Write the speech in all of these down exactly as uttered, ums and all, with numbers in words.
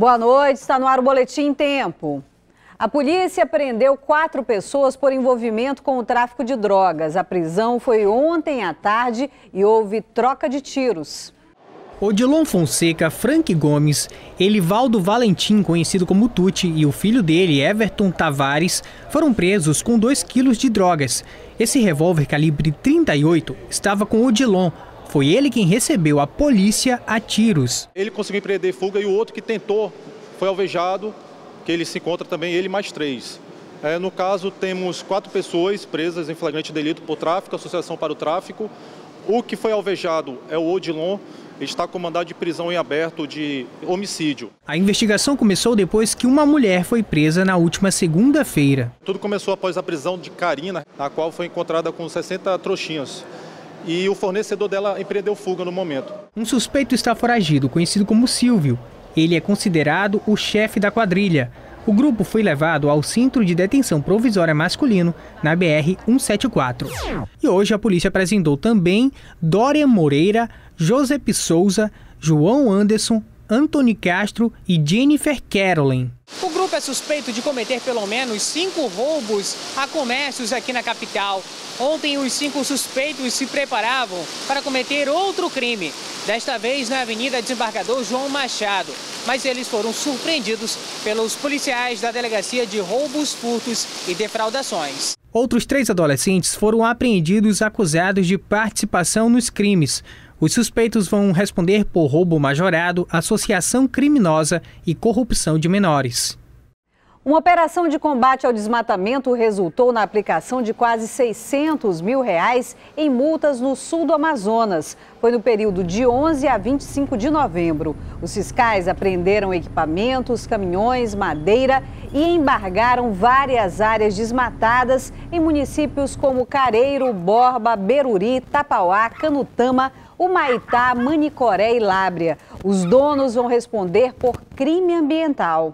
Boa noite, está no ar o Boletim em Tempo. A polícia prendeu quatro pessoas por envolvimento com o tráfico de drogas. A prisão foi ontem à tarde e houve troca de tiros. Odilon Fonseca, Frank Gomes, Elivaldo Valentim, conhecido como Tuti, e o filho dele, Everton Tavares, foram presos com dois quilos de drogas. Esse revólver calibre trinta e oito estava com Odilon. Foi ele quem recebeu a polícia a tiros. Ele conseguiu empreender fuga e o outro que tentou foi alvejado, que ele se encontra também, ele mais três. É, no caso, temos quatro pessoas presas em flagrante delito por tráfico, associação para o tráfico. O que foi alvejado é o Odilon. Ele está com mandado de prisão em aberto de homicídio. A investigação começou depois que uma mulher foi presa na última segunda-feira. Tudo começou após a prisão de Karina, a qual foi encontrada com sessenta trouxinhas. E o fornecedor dela empreendeu fuga no momento. Um suspeito está foragido, conhecido como Silvio. Ele é considerado o chefe da quadrilha. O grupo foi levado ao Centro de Detenção Provisória Masculino, na B R cento e setenta e quatro. E hoje a polícia apresentou também Dória Moreira, Josep Souza, João Anderson, Antony Castro e Jennifer Caroline. O grupo é suspeito de cometer pelo menos cinco roubos a comércios aqui na capital. Ontem, os cinco suspeitos se preparavam para cometer outro crime, desta vez na Avenida Desembargador João Machado. Mas eles foram surpreendidos pelos policiais da Delegacia de Roubos, Furtos e Defraudações. Outros três adolescentes foram apreendidos acusados de participação nos crimes. Os suspeitos vão responder por roubo majorado, associação criminosa e corrupção de menores. Uma operação de combate ao desmatamento resultou na aplicação de quase seiscentos mil reais em multas no sul do Amazonas. Foi no período de onze a vinte e cinco de novembro. Os fiscais apreenderam equipamentos, caminhões, madeira e embargaram várias áreas desmatadas em municípios como Careiro, Borba, Beruri, Tapauá, Canutama, Humaitá, Manicoré e Lábrea. Os donos vão responder por crime ambiental.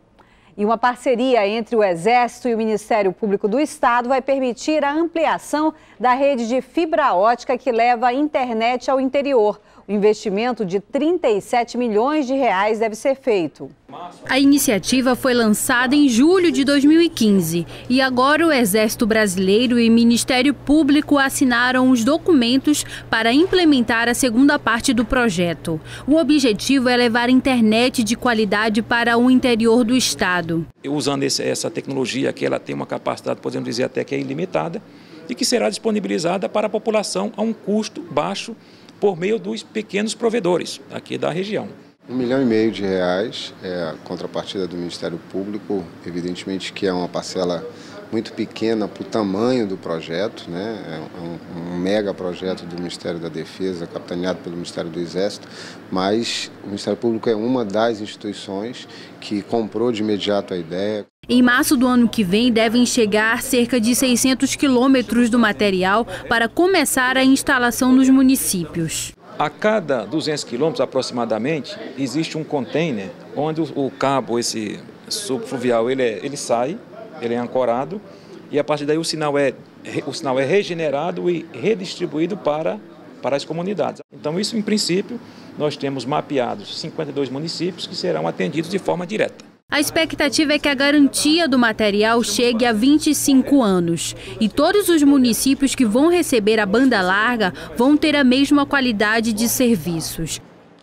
E uma parceria entre o Exército e o Ministério Público do Estado vai permitir a ampliação da rede de fibra ótica que leva a internet ao interior. O investimento de trinta e sete milhões de reais deve ser feito. A iniciativa foi lançada em julho de dois mil e quinze e agora o Exército Brasileiro e o Ministério Público assinaram os documentos para implementar a segunda parte do projeto. O objetivo é levar internet de qualidade para o interior do estado. Usando esse, essa tecnologia que ela tem uma capacidade, podemos dizer até que é ilimitada, e que será disponibilizada para a população a um custo baixo por meio dos pequenos provedores aqui da região. Um milhão e meio de reais é a contrapartida do Ministério Público, evidentemente que é uma parcela muito pequena para o tamanho do projeto, né? É um, um mega projeto do Ministério da Defesa, capitaneado pelo Ministério do Exército, mas o Ministério Público é uma das instituições que comprou de imediato a ideia. Em março do ano que vem, devem chegar cerca de seiscentos quilômetros do material para começar a instalação nos municípios. A cada duzentos quilômetros aproximadamente, existe um container onde o cabo, esse subfluvial, ele, é, ele sai, ele é ancorado e a partir daí o sinal é, o sinal é regenerado e redistribuído para, para as comunidades. Então isso, em princípio, nós temos mapeados cinquenta e dois municípios que serão atendidos de forma direta. A expectativa é que a garantia do material chegue a vinte e cinco anos. E todos os municípios que vão receber a banda larga vão ter a mesma qualidade de serviços.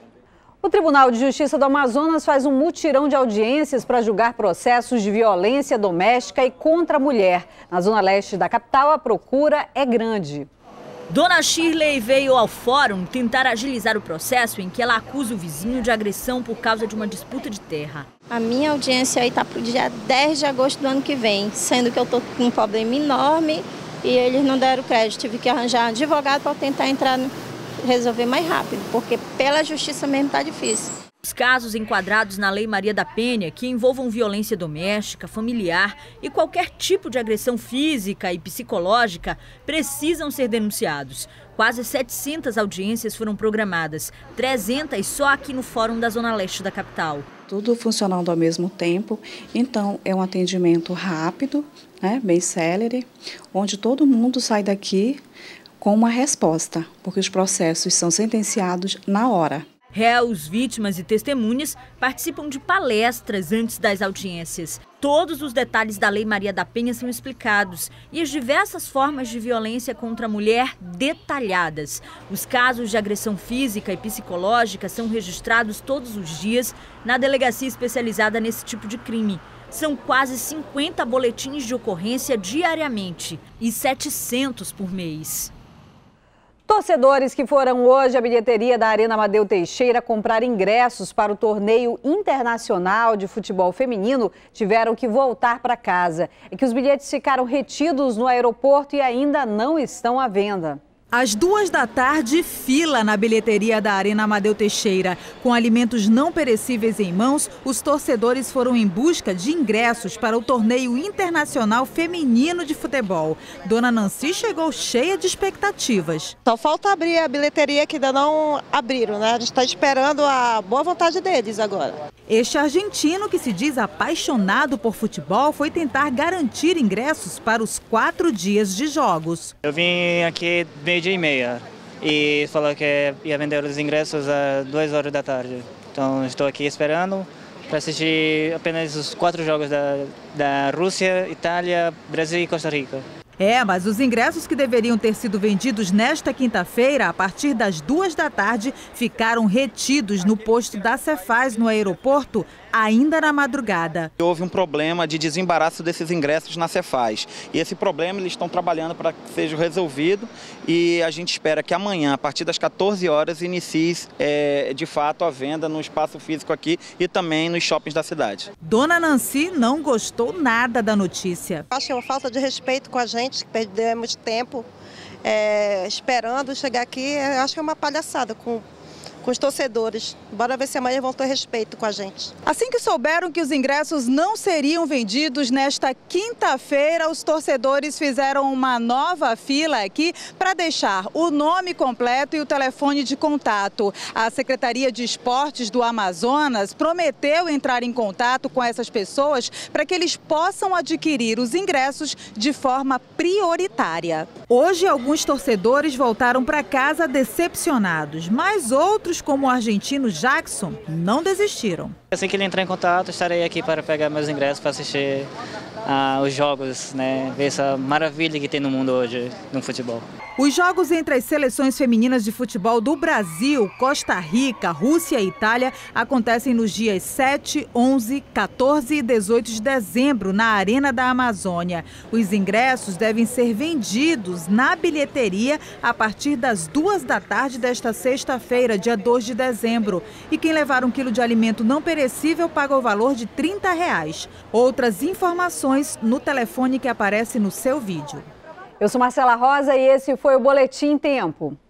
O Tribunal de Justiça do Amazonas faz um mutirão de audiências para julgar processos de violência doméstica e contra a mulher. Na zona leste da capital, a procura é grande. Dona Shirley veio ao fórum tentar agilizar o processo em que ela acusa o vizinho de agressão por causa de uma disputa de terra. A minha audiência está para o dia dez de agosto do ano que vem, sendo que eu estou com um problema enorme e eles não deram crédito. Tive que arranjar um advogado para tentar entrar, resolver mais rápido, porque pela justiça mesmo está difícil. Os casos enquadrados na Lei Maria da Penha, que envolvam violência doméstica, familiar e qualquer tipo de agressão física e psicológica, precisam ser denunciados. Quase setecentas audiências foram programadas, trezentas só aqui no Fórum da Zona Leste da capital. Tudo funcionando ao mesmo tempo, então é um atendimento rápido, né, bem célere, onde todo mundo sai daqui com uma resposta, porque os processos são sentenciados na hora. Réus, vítimas e testemunhas participam de palestras antes das audiências. Todos os detalhes da Lei Maria da Penha são explicados e as diversas formas de violência contra a mulher detalhadas. Os casos de agressão física e psicológica são registrados todos os dias na delegacia especializada nesse tipo de crime. São quase cinquenta boletins de ocorrência diariamente e setecentos por mês. Torcedores que foram hoje à bilheteria da Arena Amadeu Teixeira comprar ingressos para o torneio internacional de futebol feminino tiveram que voltar para casa. É que os bilhetes ficaram retidos no aeroporto e ainda não estão à venda. Às duas da tarde, fila na bilheteria da Arena Amadeu Teixeira. Com alimentos não perecíveis em mãos, os torcedores foram em busca de ingressos para o torneio internacional feminino de futebol. Dona Nancy chegou cheia de expectativas. Só falta abrir a bilheteria que ainda não abriram, né? A gente está esperando a boa vontade deles agora. Este argentino, que se diz apaixonado por futebol, foi tentar garantir ingressos para os quatro dias de jogos. Eu vim aqui meio-dia e meia e falou que ia vender os ingressos às duas horas da tarde. Então estou aqui esperando para assistir apenas os quatro jogos da, da Rússia, Itália, Brasil e Costa Rica. É, mas os ingressos que deveriam ter sido vendidos nesta quinta-feira, a partir das duas da tarde, ficaram retidos no posto da Cefaz, no aeroporto, ainda na madrugada. Houve um problema de desembaraço desses ingressos na Cefaz. E esse problema eles estão trabalhando para que seja resolvido e a gente espera que amanhã, a partir das quatorze horas, inicie é, de fato a venda no espaço físico aqui e também nos shoppings da cidade. Dona Nancy não gostou nada da notícia. Acho que é uma falta de respeito com a gente, que perdemos tempo é, esperando chegar aqui. Acho que é uma palhaçada com com os torcedores. Bora ver se amanhã vão ter respeito com a gente. Assim que souberam que os ingressos não seriam vendidos nesta quinta-feira, os torcedores fizeram uma nova fila aqui para deixar o nome completo e o telefone de contato. A Secretaria de Esportes do Amazonas prometeu entrar em contato com essas pessoas para que eles possam adquirir os ingressos de forma prioritária. Hoje, alguns torcedores voltaram para casa decepcionados, mas outros, como o argentino Jackson, não desistiram. Assim que ele entrar em contato, estarei aqui para pegar meus ingressos para assistir uh, os jogos, né? Ver essa maravilha que tem no mundo hoje no futebol. Os jogos entre as seleções femininas de futebol do Brasil, Costa Rica, Rússia e Itália acontecem nos dias sete, onze, quatorze e dezoito de dezembro na Arena da Amazônia. Os ingressos devem ser vendidos na bilheteria a partir das duas da tarde desta sexta-feira, dia dois de dezembro. E quem levar um quilo de alimento não perecível paga o valor de trinta reais. Outras informações no telefone que aparece no seu vídeo. Eu sou Marcela Rosa e esse foi o Boletim Tempo.